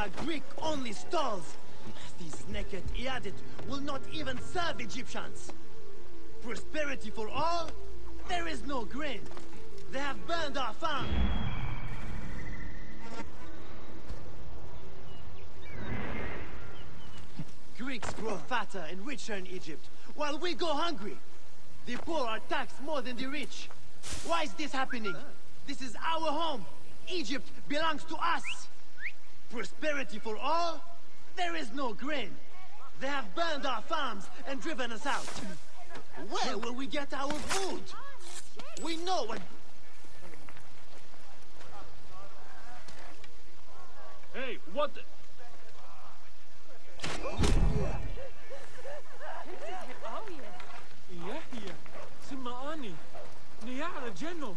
are Greek-only stalls. These naked Iadit will not even serve Egyptians. Prosperity for all? There is no grain. They have burned our farm. Greeks grow fatter and richer in Egypt, while we go hungry. The poor are taxed more than the rich. Why is this happening? This is our home. Egypt belongs to us. Prosperity for all? There is no grain. They have burned our farms and driven us out. Where will we get our food? We know what... Hey, what the... يحيى سمعاني نيارة جنو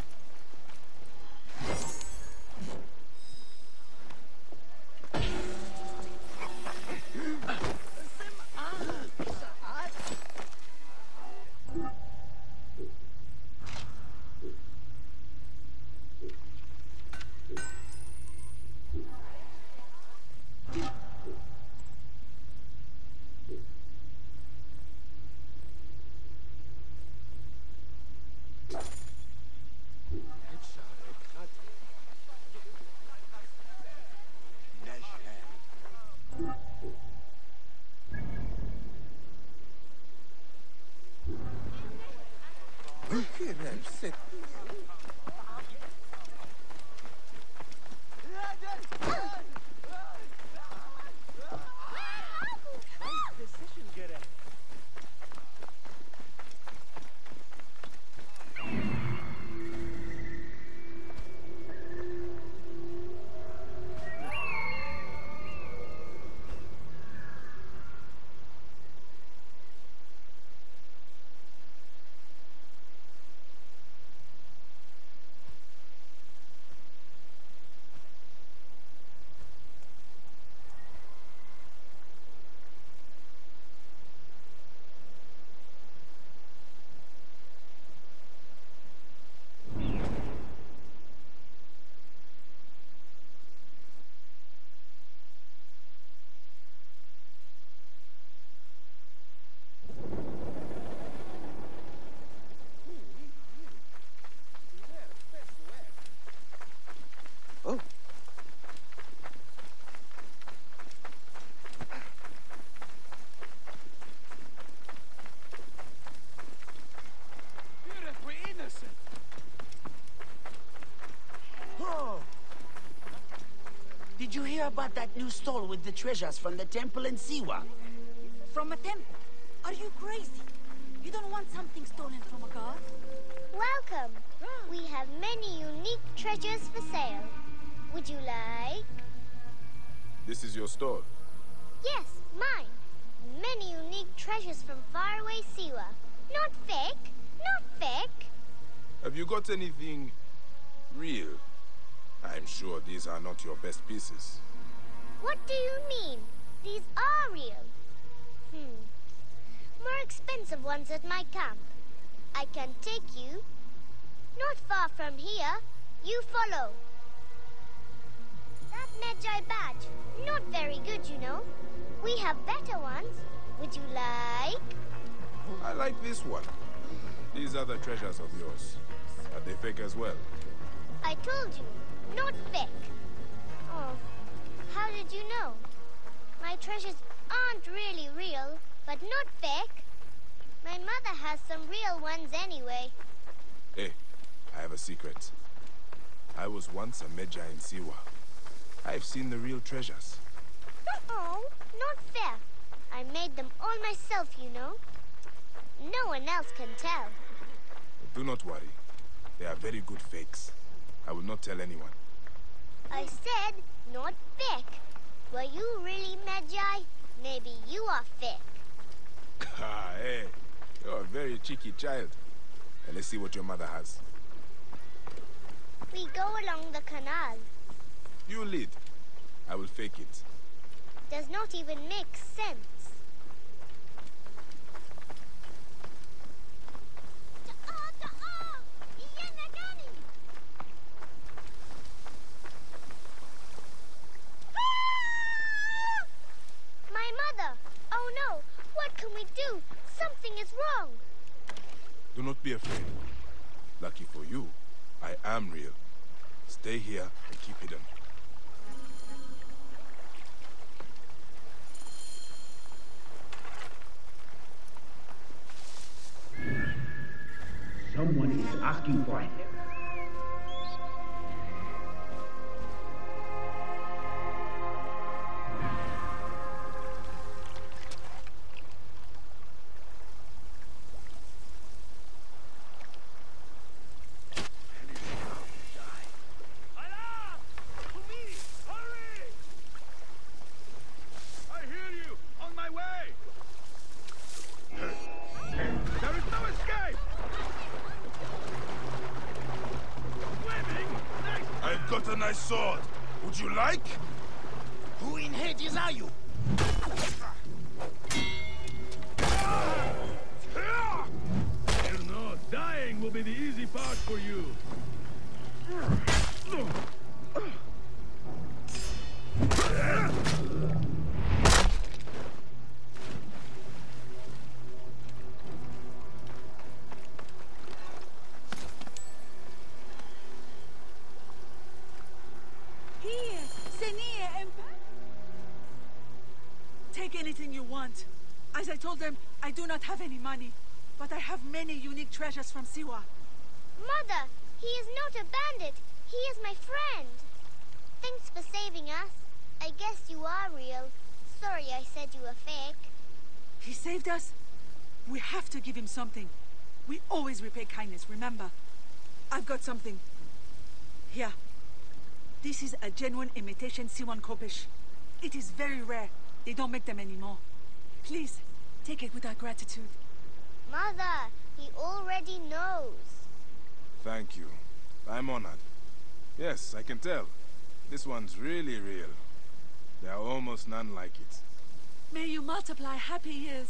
Did you hear about that new stall with the treasures from the temple in Siwa? From a temple? Are you crazy? You don't want something stolen from a god? Welcome. We have many unique treasures for sale. Would you like? This is your store? Yes, mine. Many unique treasures from faraway Siwa. Not fake. Not fake. Have you got anything real? I'm sure these are not your best pieces. What do you mean? These are real. More expensive ones at my camp. I can take you. Not far from here. You follow. That Medjay badge. Not very good, you know. We have better ones. Would you like? I like this one. These are the treasures of yours. Are they fake as well? I told you. Not fake. Oh, how did you know? My treasures aren't really real, but not fake. My mother has some real ones anyway. Hey, I have a secret. I was once a Medjay in Siwa. I've seen the real treasures. Oh, not fair. I made them all myself, you know. No one else can tell. Do not worry. They are very good fakes. I will not tell anyone. I said not fake. Were you really Medjay? Maybe you are fake. Ah, hey. You're a very cheeky child. Now let's see what your mother has. We go along the canal. You lead. I will fake it. Does not even make sense. What can we do? Something is wrong. Do not be afraid. Lucky for you, I am real. Stay here and keep hidden. Someone is asking for help. Got a nice sword. Would you like? Who in Hades are you? You know, dying will be the easy part for you. Take anything you want. As I told them, I do not have any money, but I have many unique treasures from Siwa. Mother, he is not a bandit. He is my friend. Thanks for saving us. I guess you are real. Sorry I said you were fake. He saved us? We have to give him something. We always repay kindness, remember? I've got something. Here. This is a genuine imitation Siwan Kopish. It is very rare. They don't make them anymore. Please, take it with our gratitude. Mother, he already knows. Thank you. I'm honored. Yes, I can tell. This one's really real. There are almost none like it. May you multiply happy years.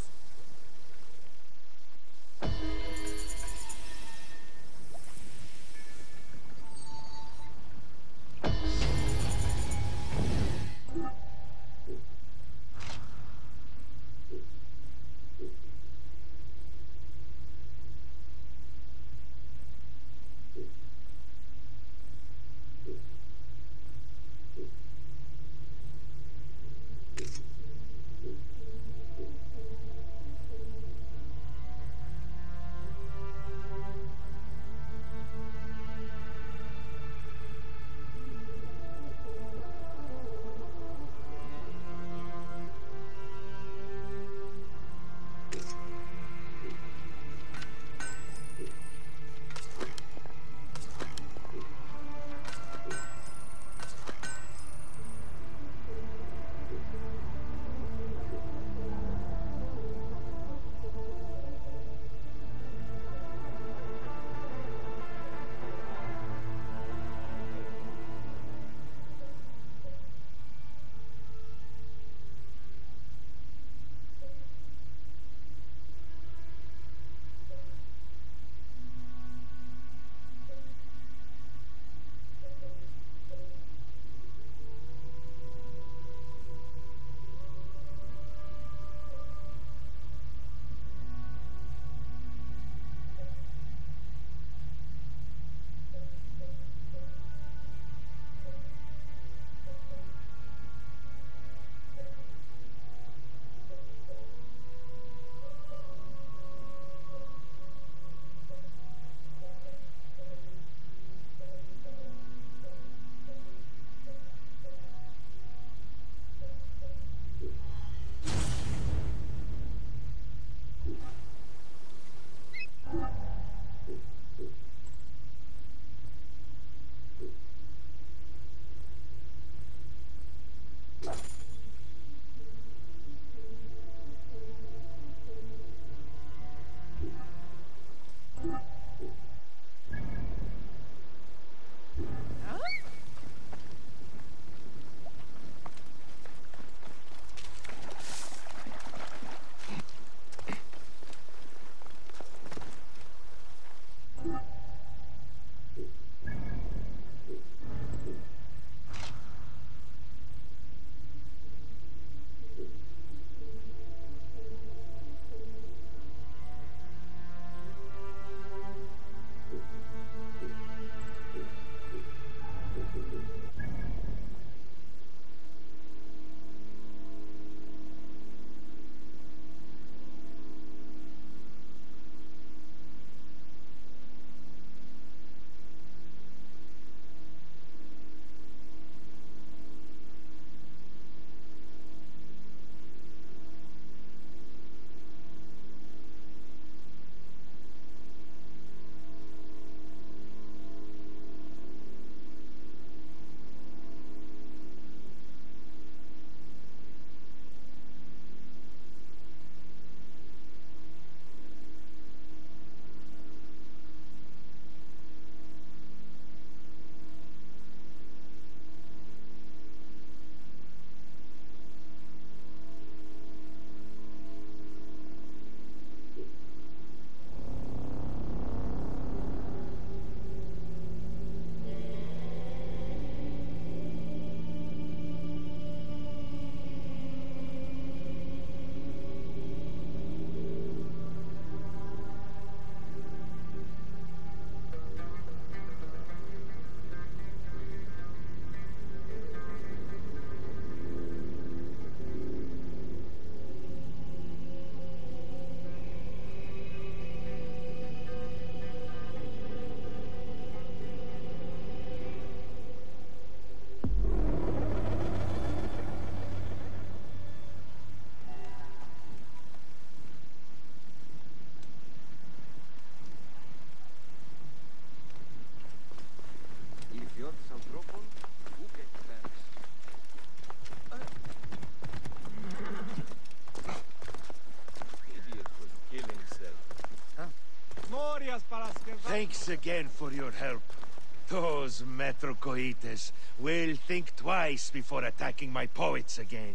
Thanks again for your help. Those Metrocoites will think twice before attacking my poets again.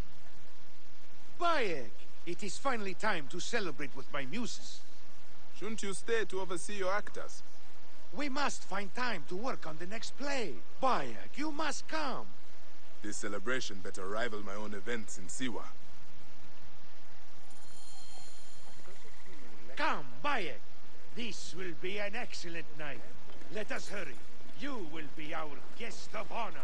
Bayek, it is finally time to celebrate with my muses. Shouldn't you stay to oversee your actors? We must find time to work on the next play. Bayek, you must come. This celebration better rival my own events in Siwa. Come, Bayek. This will be an excellent night. Let us hurry. You will be our guest of honor.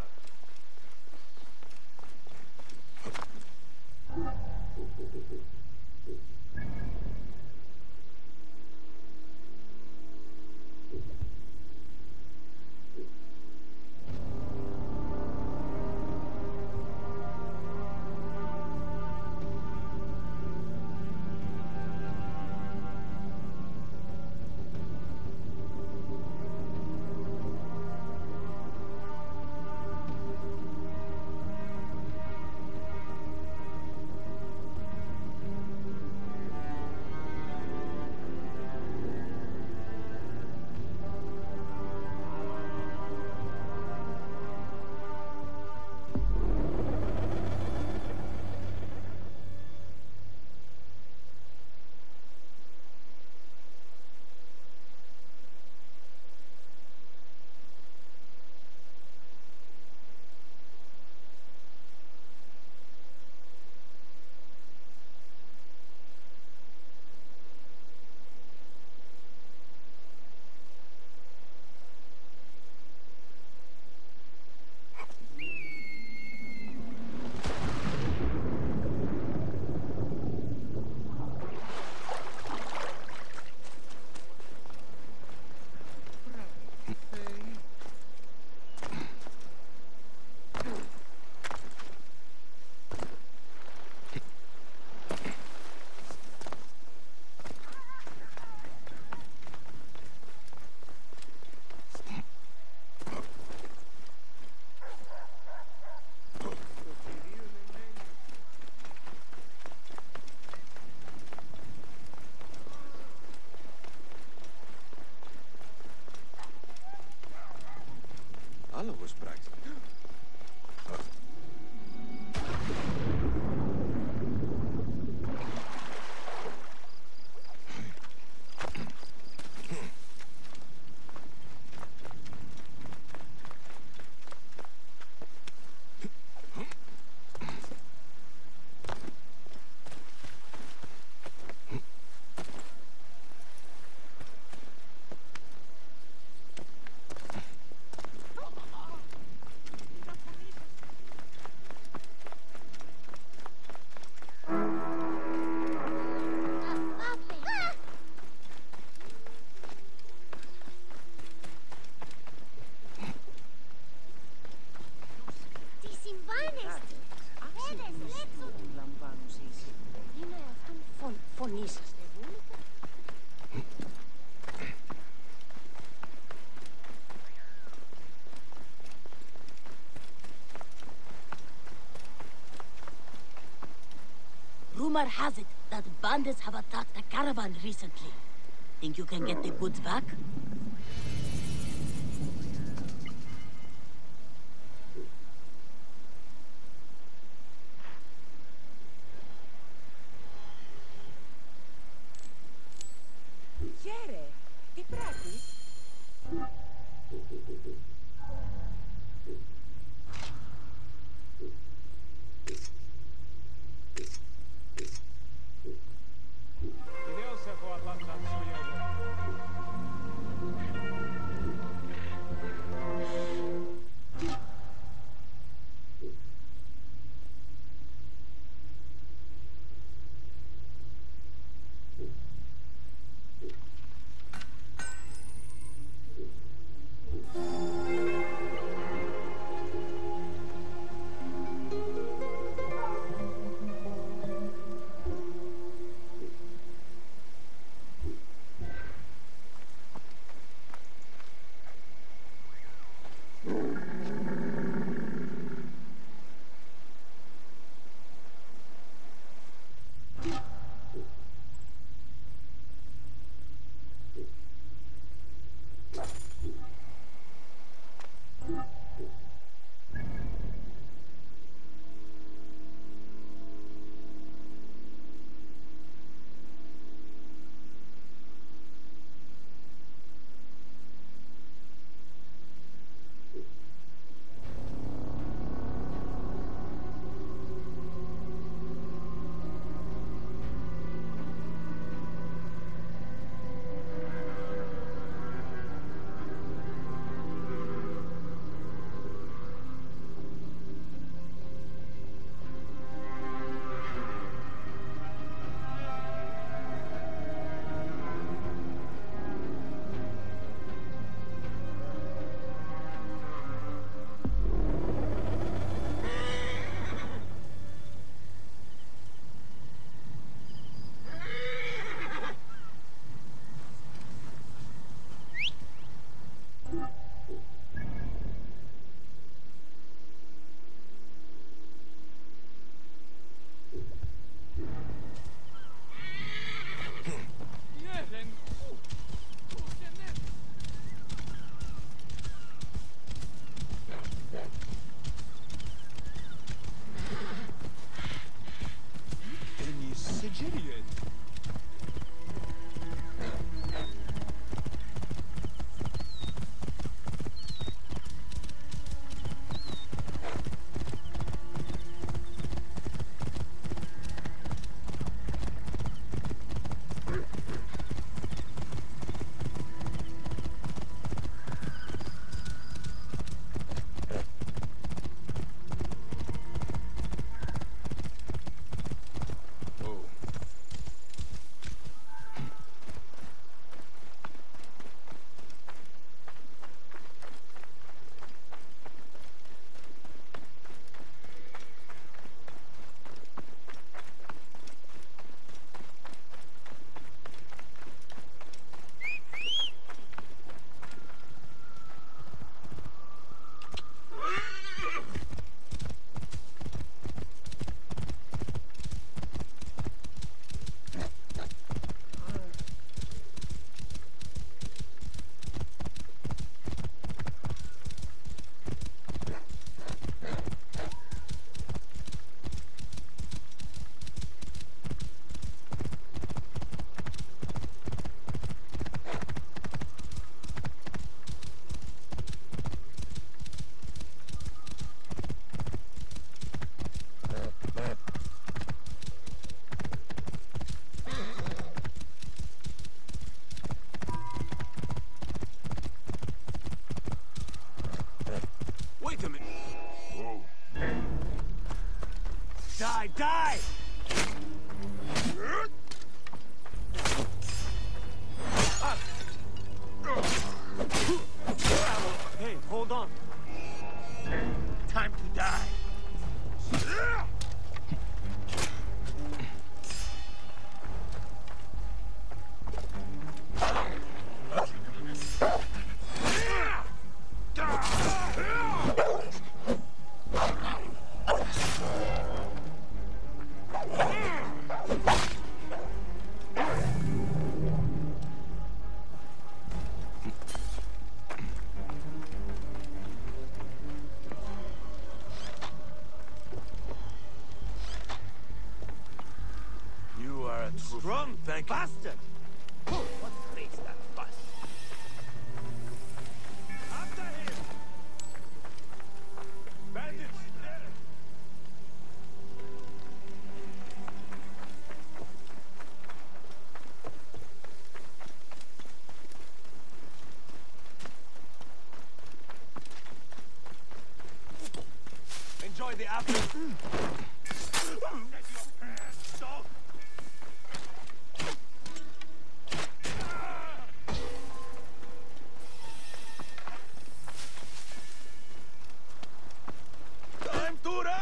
Alles prijs. Rumor has it that bandits have attacked a caravan recently. Think you can get the goods back? Γέρε, τι πράττεις? strong, thank you. Bastard! Oh, what creates that fuss? After him! Bandits, there! Enjoy the apple. Dog. Time to run!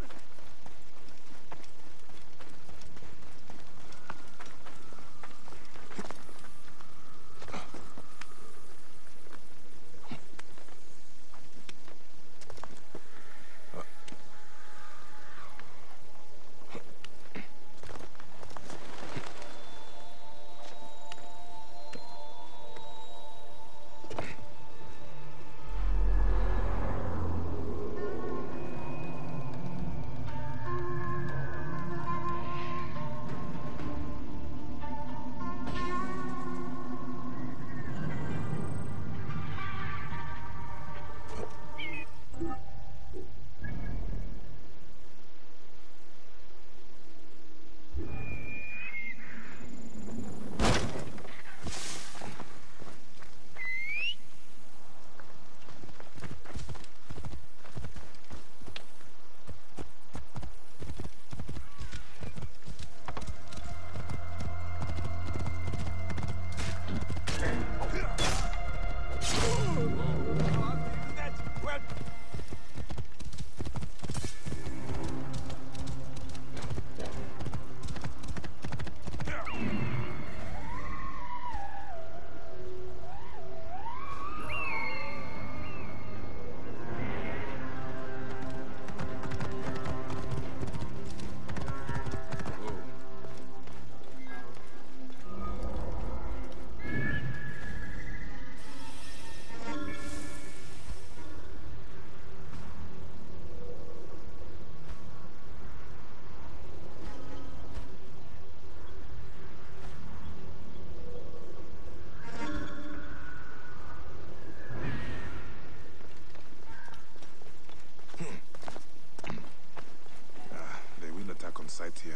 On site here.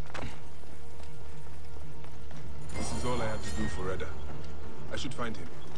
This is all I have to do for Reda. I should find him.